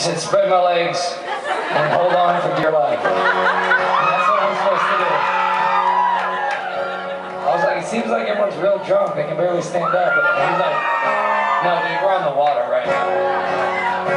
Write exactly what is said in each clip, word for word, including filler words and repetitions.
said, spread my legs and hold on for dear life. And that's what I'm supposed to do. I was like, it seems like everyone's real drunk. They can barely stand up. But he's like, no, dude, we're on the water right now.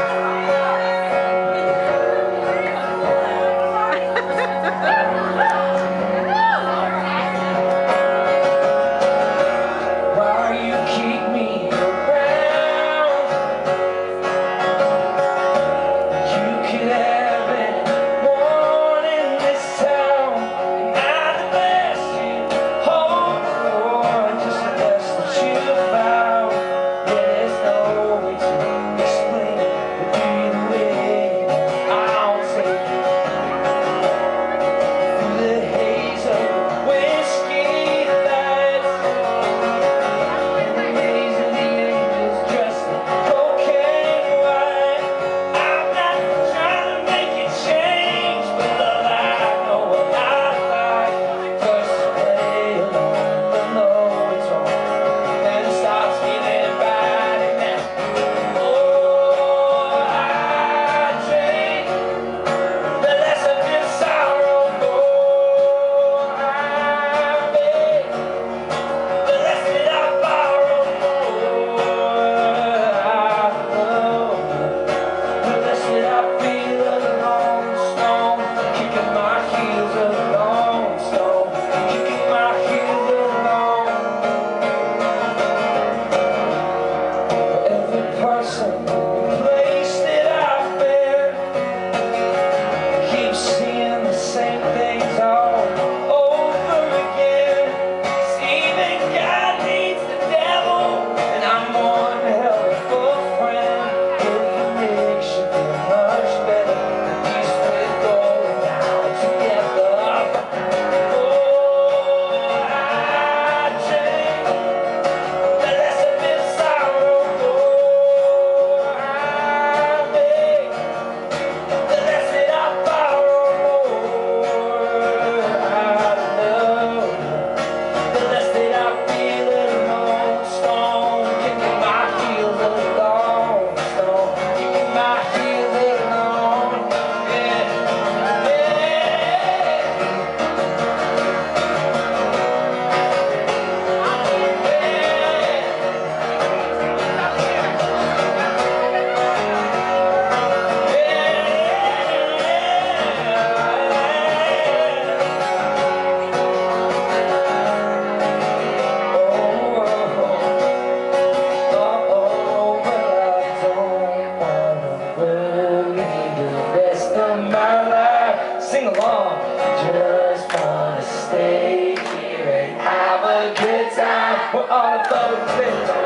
Sing along. Just wanna stay here and have a good time. We're on a boat.